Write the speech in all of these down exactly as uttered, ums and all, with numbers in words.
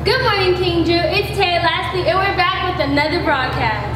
Good morning, King Drew. It's Tay Lastly, and we're back with another broadcast.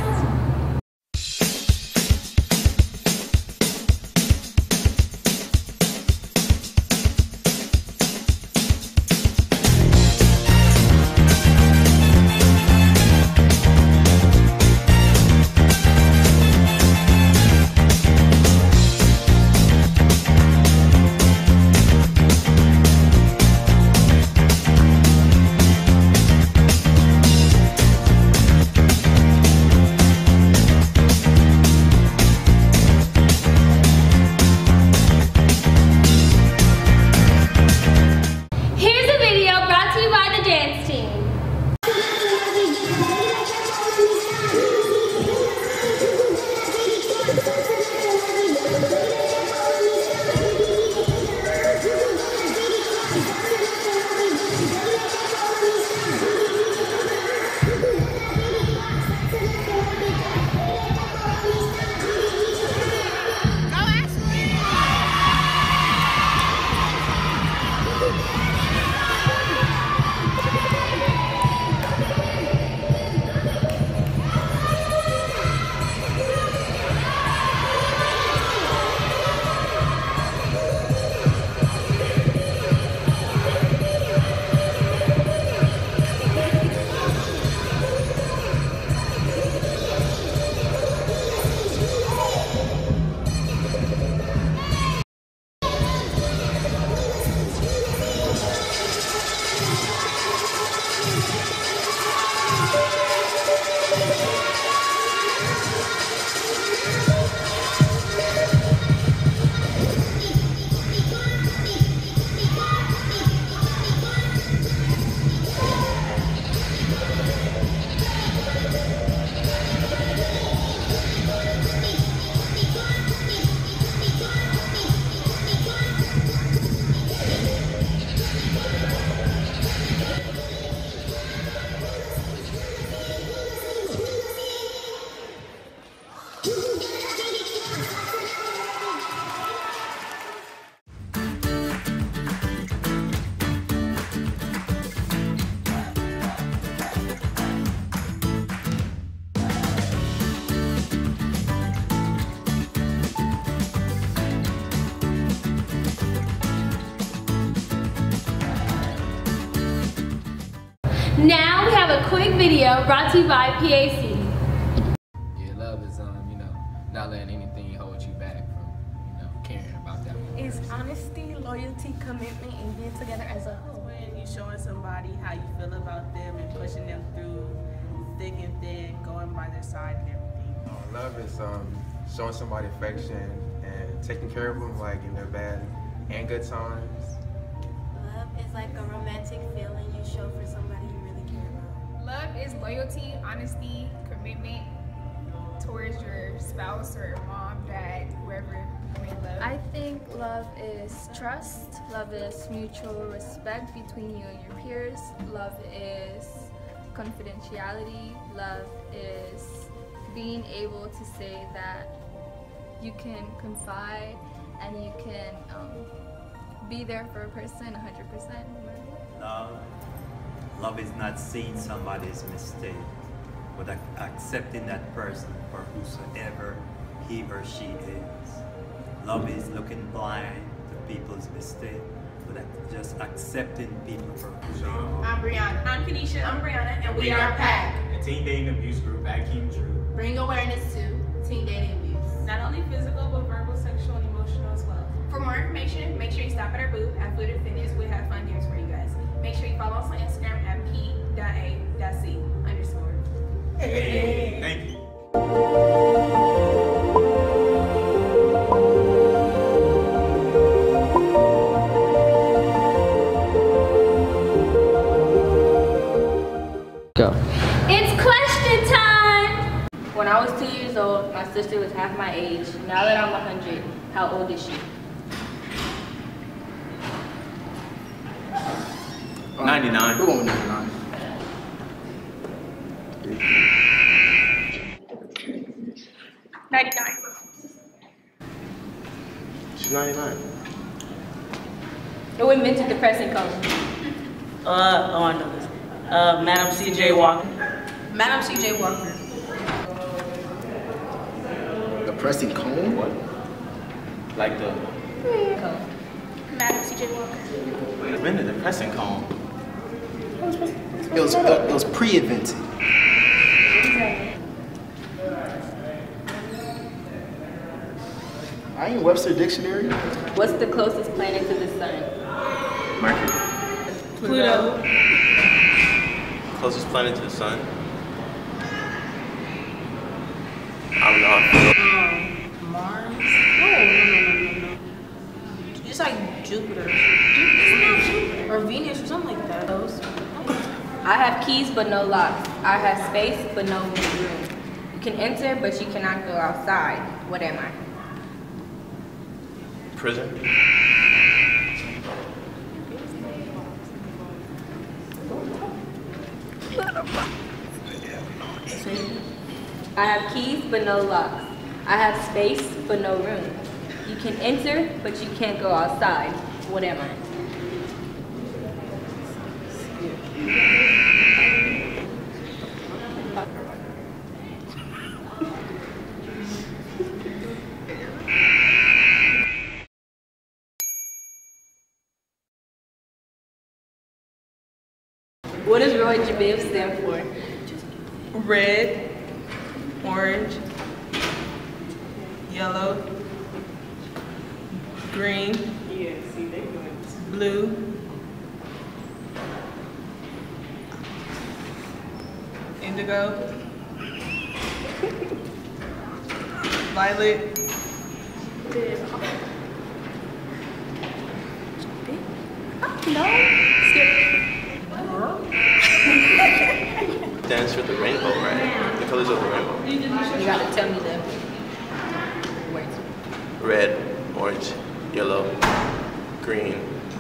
Now we have a quick video brought to you by P A C. Yeah, love is um, you know, not letting anything hold you back from, you know, caring about that one. It's honesty, loyalty, commitment, and being together as a whole. When you're showing somebody how you feel about them and pushing them through thick and thin, going by their side and everything. Uh, love is um, showing somebody affection and taking care of them, like in their bad and good times. Love is like a romantic feeling you show for somebody you really care about. Love is loyalty, honesty, commitment towards your spouse or mom, dad, whoever you may love. I think love is trust. Love is mutual respect between you and your peers. Love is confidentiality. Love is being able to say that you can confide and you can um, be there for a person one hundred percent. Love. Love is not seeing somebody's mistake, but ac accepting that person for whosoever he or she is. Love is looking blind to people's mistake, but ac just accepting people for who they are. I'm Brianna. I'm Kenesha. I'm Brianna, and we, we are PAC, a teen dating abuse group at King Drew. Bring awareness to teen dating abuse. Not only physical, but verbal, sexual, and emotional as well. For more information, make sure you stop at our booth at Food and Fitness. We have fun games for you guys. Make sure you follow us on Instagram at p dot a dot c underscore. Hey, thank you. Go. It's question time! When I was two years old, my sister was half my age. Now that I'm one hundred, how old is she? ninety-nine. Who won't ninety-nine? ninety-nine. She's ninety-nine. Who invented the pressing cone? Uh, oh, I know this. Uh, Madam C J Walker. Madam C J Walker. The pressing cone? What? Like the. Madam C J Walker. Wait a minute, the pressing cone. It was, uh, it was pre-invented. I ain't Webster Dictionary. What's the closest planet to the sun? Mercury. Pluto. Closest planet to the sun? I don't know. Um, Mars? No, no, no, no, no. It's like Jupiter. Jupiter. Or Venus or something like that. Those. I have keys but no locks. I have space but no room. You can enter but you cannot go outside. What am I? Prison? I have keys but no locks. I have space but no room. You can enter but you can't go outside. What am I? What does Roy J B I V stand for? Red, orange, yellow, green, blue, indigo, violet, No. Stands for the rainbow, right? The colors of the rainbow. You gotta tell me the words. Red, orange, yellow, green,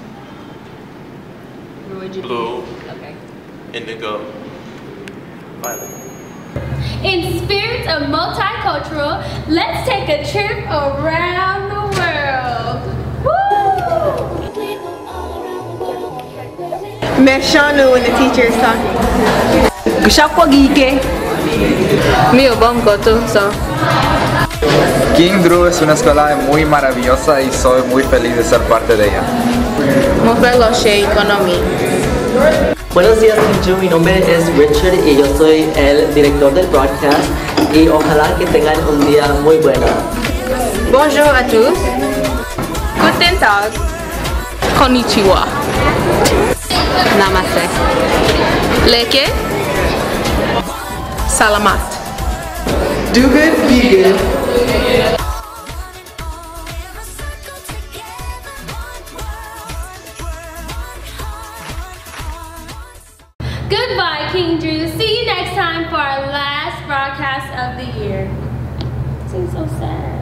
blue, okay. indigo, violet. In spirit of multicultural, let's take a trip around the world. Woo! Meshanu when the teacher is talking. Mi Obongoto, so. King Drew es una escuela muy maravillosa y soy muy feliz de ser parte de ella. Mofeloshe Economy. Buenos días, Kinju. Mi nombre es Richard y yo soy el director del broadcast y ojalá que tengan un día muy bueno. Bonjour à tous. Guten Tag. Konnichiwa. Namaste. Leke. Salamat. Do good, be good. Goodbye, King Drew. See you next time for our last broadcast of the year. Seems so sad.